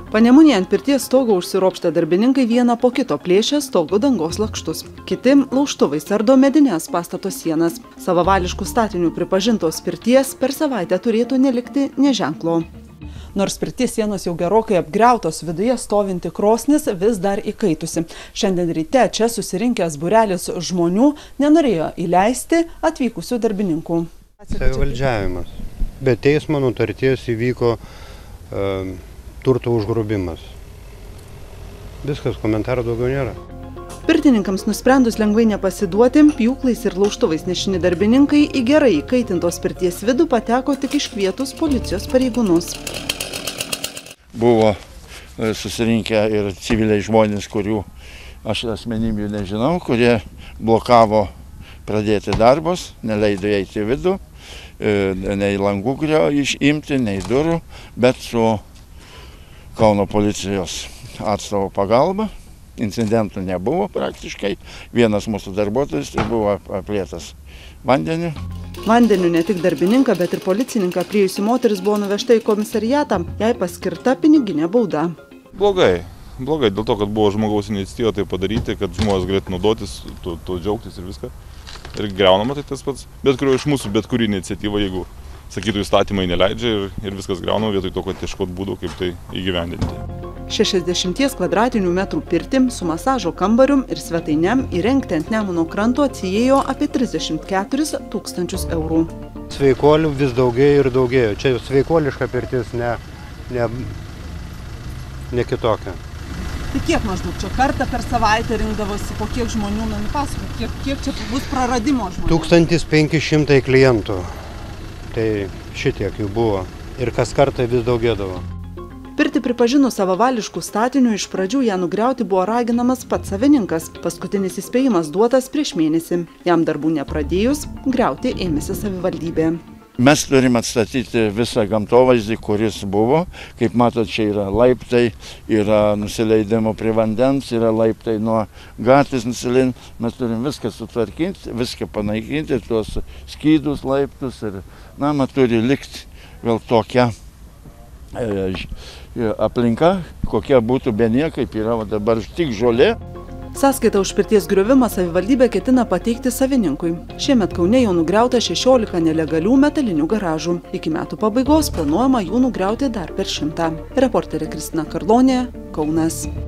Panemunėje ant pirties stogo užsiropštę darbininkai vieną po kito plėšė stogo dangos lakštus. Kiti laužtuvais ardo medinės pastato sienas. Savavališkų statinių pripažintos pirties per savaitę turėtų nelikti nė ženklo. Nors pirties sienos jau gerokai apgriautos, viduje stovinti krosnis vis dar įkaitusi. Šiandien ryte čia susirinkęs būrelis žmonių nenorėjo įleisti atvykusių darbininkų. Savivaldžiavimas. Be teismo nutarties įvyko turto užgrobimas. Viskas, komentarų daugiau nėra. Pirtininkams nusprendus lengvai nepasiduoti, pjūklais ir laužtuvais nešini darbininkai į gerai įkaitintos pirties vidų pateko tik iškvietus policijos pareigūnus. Buvo susirinkę ir civiliai žmonės, kurių aš asmenybių nežinau, kurie blokavo pradėti darbus, neleido eiti į vidų, nei langų išimti, nei durų, bet su Kauno policijos atstovo pagalba. Incidentų nebuvo praktiškai. Vienas mūsų darbuotojas buvo aplietas vandeniu. Vandeniu ne tik darbininką, bet ir policininką priėjusi moteris buvo nuvežta į komisariatą, jai paskirta piniginė bauda. Blogai. Blogai dėl to, kad buvo žmogaus iniciatyva tai padaryti, kad žmonės galėtų naudotis, to džiaugtis ir viską. Ir griaunama tai tas pats. Bet kurio iš mūsų, bet kuri iniciatyva, jeigu sakytų įstatymai neleidžia ir viskas griaunama vietoj to, kad ieškot būdų, kaip tai įgyvendinti. 60 kvadratinių metrų pirtį su masažo kambariu ir svetainėm įrengti ant Nemuno kranto atsiėjo apie 34 000 eurų. Sveikuolių vis daugėjo ir daugėjo. Čia sveikuoliška pirtis, ne kitokia. Tai kiek maždaug čia kartą per savaitę rinkdavosi, po kiek žmonių, nupasakot, kiek čia bus praradimo žmonių? 1500 klientų. Tai šitiek jų buvo ir kas kartą vis daugėdavo. Pirtį pripažinus savavališkų statinių, iš pradžių ją nugriauti buvo raginamas pats savininkas. Paskutinis įspėjimas duotas prieš mėnesį. Jam darbų nepradėjus, griauti ėmėsi savivaldybė. Mes turime atstatyti visą gamtovaizdį, kuris buvo. Kaip matot, čia yra laiptai, yra nusileidimo prie vandens, yra laiptai nuo gatvės nusileidimo. Mes turim viską sutvarkinti, viską panaikinti, tuos skydus, laiptus. Ir nama turi likti vėl tokia aplinka, kokia būtų be niekaip, yra dabar tik žolė. Sąskaitą už pirties griovimą savivaldybė ketina pateikti savininkui. Šiemet Kaune jau nugriauta 16 nelegalių metalinių garažų. Iki metų pabaigos planuojama jų nugriauti dar per 100. Reporterė Kristina Karlonė, Kaunas.